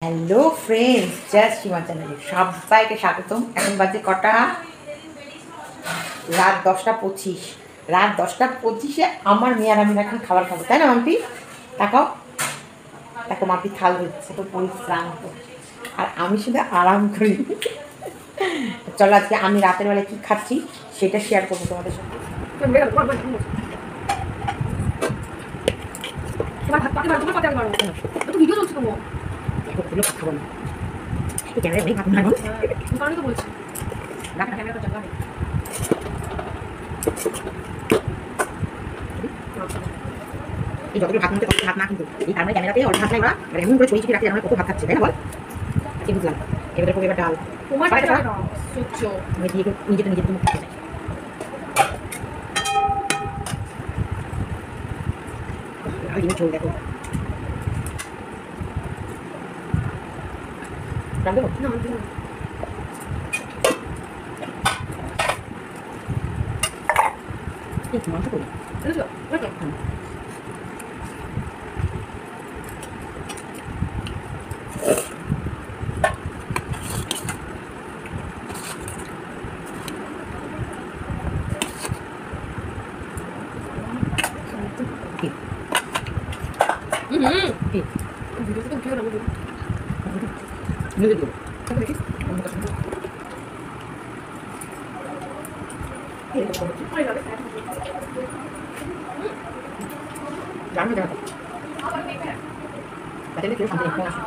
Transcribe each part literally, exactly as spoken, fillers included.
Hello friends, just সীমা চ্যানেলে সবাইকে স্বাগতম। এখন বাজে কটা? রাত দশটা পঁচিশ। রাত দশটা পঁচিশে আমার মেয়ার আমি এখন খাবার খাবো, তাই না মাম্পি? তাকাও দেখো, মাম্পি থাল ধরছে, তো পরিশ্রান্ত, আর আমি শুধু আরাম করি। চলো আজকে আমি রাতের বেলায় কী খাচ্ছি সেটা শেয়ার করবো তোমাদের সাথে। খাবো না, এই ক্যামেরা নেই, ভাত না তো বলছি ক্যামেরা তো চাপা নেই। এই যতগুলো ভাত নিতে ভাত না, কিন্তু এই কারণে ক্যামেরাতে অল্প ভাত নাই, ওরা মানে এমন করে ছড়িয়ে ছিটিয়ে রাখছে, আমরা কত ভাত খাচ্ছে, তাই না বল? আজকে বুঝলাম। এবারে করবো এবার ডাল। তোমার আমি দিয়ে নিজেটা নিজের মুখ খেতে চাই। আর জিনিস ঝোল দেখো, রাখবো না মাংস করি জানো দেখো তাহলে কেউ শান্তি নেই।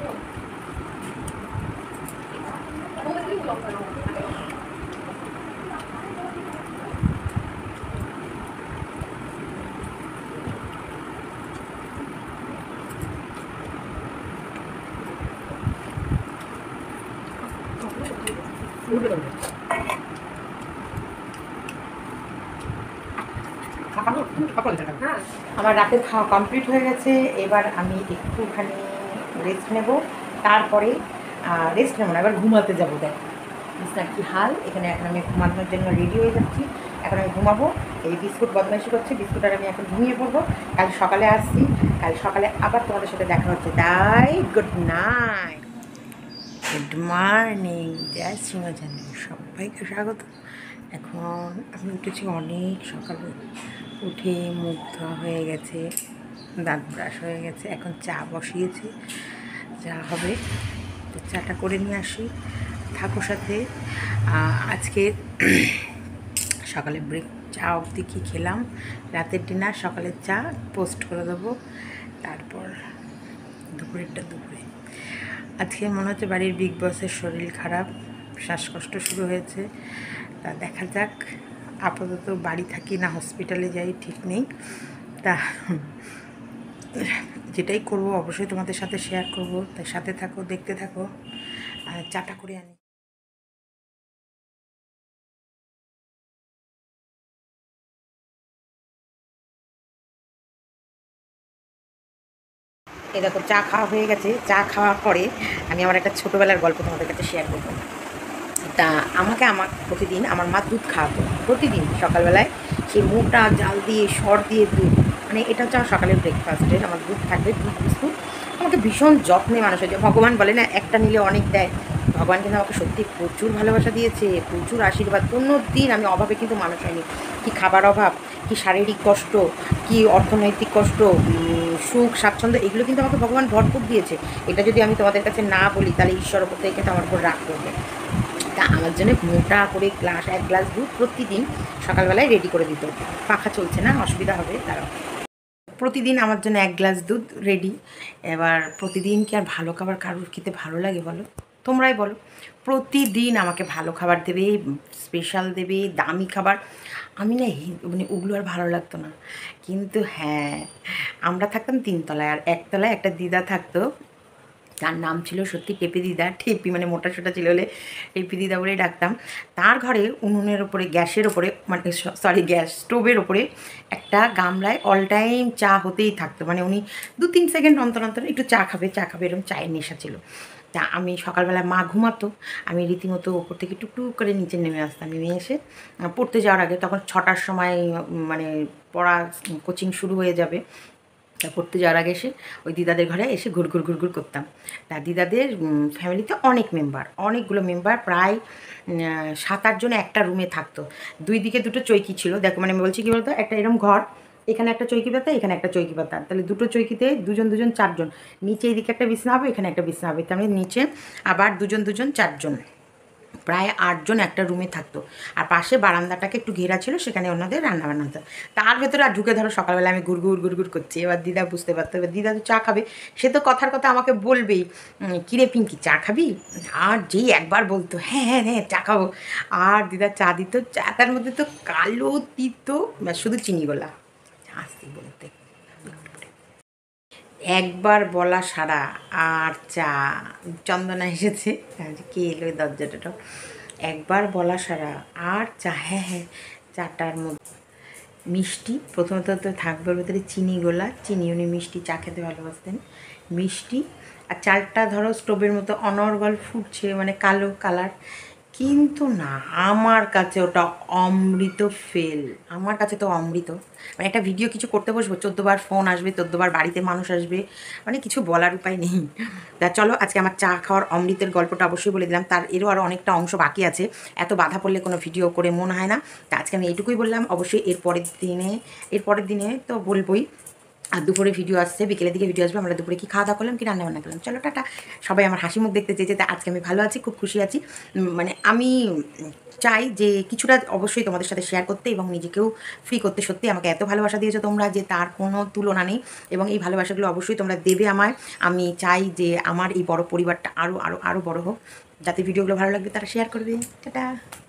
আমার রাতের খাওয়া কমপ্লিট হয়ে গেছে, এবার আমি একটুখানি রেস্ট নেব, তারপরে রেস্ট নেব না, এবার ঘুমাতে যাবো। দেখ বিছনার কী হাল, এখানে এখন আমি ঘুমানোর জন্য রেডি হয়ে যাচ্ছি। এখন আমি ঘুমাবো, এই বিস্কুট বদমাইশি করছে, বিস্কুট আর আমি এখন ঘুমিয়ে পড়বো। কাল সকালে আসছি, কাল সকালে আবার তোমাদের সাথে দেখা হচ্ছে। তাই good night, good morning, Joy Seema channel সবাইকে স্বাগত। এখন আমি উঠেছি অনেক সকালে, উঠে মুখ ধোয়া হয়ে গেছে, দাঁত ব্রাশ হয়ে গেছে, এখন চা বসিয়েছি, চা হবে, তো চাটা করে নিয়ে আসি, থাকো সাথে। আজকে সকালে ব্রেক চা অবধি কী খেলাম, রাতের ডিনার, সকালের চা পোস্ট করে দেবো, তারপর দুপুরেরটা দুপুরে। আজকে মনে হচ্ছে বাড়ির বিগ বসের শরীর খারাপ, শ্বাসকষ্ট শুরু হয়েছে, তা দেখা যাক। আপাতত বাড়ি থাকি না হসপিটালে যাই ঠিক নেই, তা যেটাই করব অবশ্যই তোমাদের সাথে শেয়ার করব, তাই সাথে থাকো, দেখতে থাকো। চাটা করে আনি। এই দেখো চা খাওয়া হয়ে গেছে, চা খাওয়ার পরে আমি আমার একটা ছোটোবেলার গল্প তোমাদের কাছে শেয়ার করবো। তা আমাকে আমার প্রতিদিন আমার মা দুধ খাওয়াতো, প্রতিদিন সকালবেলায় সেই মুগটা জাল দিয়ে সর দিয়ে দুধ, মানে এটা হচ্ছে আমার সকালের ব্রেকফাস্টের, আমার দুধ থাকবে, দুধ বিস্কুট। আমাকে ভীষণ যত্নে মানুষ হয়েছে, ভগবান বলে না একটা নিলে অনেক দেয়, ভগবান কিন্তু আমাকে সত্যি প্রচুর ভালোবাসা দিয়েছে, প্রচুর আশীর্বাদ। কোনো দিন আমি অভাবে কিন্তু মানুষ হয়নি। কি খাবার অভাব, কি শারীরিক কষ্ট, কি অর্থনৈতিক কষ্ট, সুখ স্বাচ্ছন্দ্য, এগুলো কিন্তু আমাকে ভগবান ভরপুর দিয়েছে। এটা যদি আমি তোমাদের কাছে না বলি তাহলে ঈশ্বর ওপর থেকে কিন্তু আমার উপর রাগ করবে। তা আমার জন্য মোটা করে গ্লাস এক গ্লাস দুধ প্রতিদিন সকালবেলায় রেডি করে দিত। পাখা চলছে না, অসুবিধা হবে, তারা প্রতিদিন আমার জন্য এক গ্লাস দুধ রেডি। এবার প্রতিদিন কি আর ভালো খাবার কারোর খেতে ভালো লাগে বলো? তোমরাই বলো। প্রতিদিন আমাকে ভালো খাবার দেবে, স্পেশাল দেবে, দামি খাবার। আমি না মানে ওগুলো আর ভালো লাগতো না। কিন্তু হ্যাঁ, আমরা থাকতাম তিনতলায়, আর একতলায় একটা দিদা থাকতো, তার নাম ছিল সত্যি টেপি দিদা। টেপি মানে মোটা সোটা ছিল বলে টেপি দিদা বলেই ডাকতাম। তার ঘরে উনুনের ওপরে, গ্যাসের ওপরে, মানে সরি গ্যাস স্টোভের ওপরে একটা গামলায় অল টাইম চা হতেই থাকতো। মানে উনি দু তিন সেকেন্ড অন্তর অন্তর একটু চা খাবে, চা খাবে, এরকম চায়ের নেশা ছিল। তা আমি সকালবেলা মা ঘুমাতো, আমি রীতিমতো ওপর থেকে টুকটুক করে নিচে নেমে আসতাম। নেমে এসে পড়তে যাওয়ার আগে, তখন ছটার সময় মানে পড়া কোচিং শুরু হয়ে যাবে, তা পড়তে যাওয়ার আগে এসে ওই দিদাদের ঘরে এসে ঘুর ঘুর ঘুর ঘুর করতাম। তা দিদাদের ফ্যামিলিতে অনেক মেম্বার, অনেকগুলো মেম্বার, প্রায় সাত আটজনে একটা রুমে থাকতো। দুই দিকে দুটো চৌকি ছিল। দেখো মানে আমি বলছি কী বলতো, একটা এরকম ঘর, এখানে একটা চৌকি পাতা, এখানে একটা চৌকি পাতা, তাহলে দুটো চৌকিতে দুজন দুজন চারজন, নিচে এইদিকে একটা বিছনা হবে, এখানে একটা বিছনা হবে, তাহলে নিচে আবার দুজন দুজন চারজন, প্রায় আটজন একটা রুমে থাকতো। আর পাশে বারান্দাটাকে একটু ঘেরা ছিল, সেখানে ওনাদের রান্না বান্না হতো। তার ভেতরে আর ঢুকে ধরো সকালবেলা আমি ঘুর ঘুর ঘুর ঘুর করছি। এবার দিদা বুঝতে পারতো, এবার দিদা তো চা খাবে, সে তো কথার কথা আমাকে বলবেই, কিরে পিঙ্কি চা খাবি? আর যেই একবার বলতো হ্যাঁ হ্যাঁ হ্যাঁ চা খাবো, আর দিদা চা দিত, চাটার মধ্যে তো কালো দিত, শুধু চিনি গোলা আসতে বলতে। একবার বলা সারা আর চা। চন্দনা এসেছে, কে এলো দরজাটা, একবার বলা সারা আর চা। হ্যাঁ হ্যাঁ চাটার মধ্যে মিষ্টি, প্রথমত তো থাকবে ভেতরে চিনি গোলা, চিনি, উনি মিষ্টি চা খেতে ভালোবাসতেন, মিষ্টি। আর চালটা ধরো স্টোভের মতো অনর্গল ফুটছে, মানে কালো কালার, কিন্তু না আমার কাছে ওটা অমৃত ফেল। আমার কাছে তো অমৃত, মানে একটা ভিডিও কিছু করতে বসবো, চোদ্দোবার ফোন আসবে, চোদ্দোবার বাড়িতে মানুষ আসবে, মানে কিছু বলার উপায় নেই। তা চলো আজকে আমার চা খাওয়ার অমৃতের গল্পটা অবশ্যই বলে দিলাম, তার এরও আরও অনেকটা অংশ বাকি আছে, এত বাধা পড়লে কোনো ভিডিও করে মনে হয় না। তা আজকে আমি এইটুকুই বললাম, অবশ্যই এর পরের দিনে এর পরের দিনে তো বলবোই। আর দুপুরে ভিডিও আসছে, বিকেলের দিকে ভিডিও আসবে, আমরা দুপুরে কি খাওয়া দাওয়া করলাম, কি রান্না বান্না করলাম। চলো টাটা। সবাই আমার হাসি মুখ দেখতে চেয়েছে, তা আজকে আমি ভালো আছি, খুব খুশি আছি। মানে আমি চাই যে কিছুটা অবশ্যই তোমাদের সাথে শেয়ার করতে এবং নিজেকেও ফ্রি করতে। সত্যি আমাকে এত ভালোবাসা দিয়েছো তোমরা যে তার কোনো তুলনা নেই, এবং এই ভালোবাসাগুলো অবশ্যই তোমরা দেবে আমায়। আমি চাই যে আমার এই বড় পরিবারটা আরও আরও আরও বড় হোক, যাতে ভিডিওগুলো ভালো লাগবে তারা শেয়ার করবে। টাটা।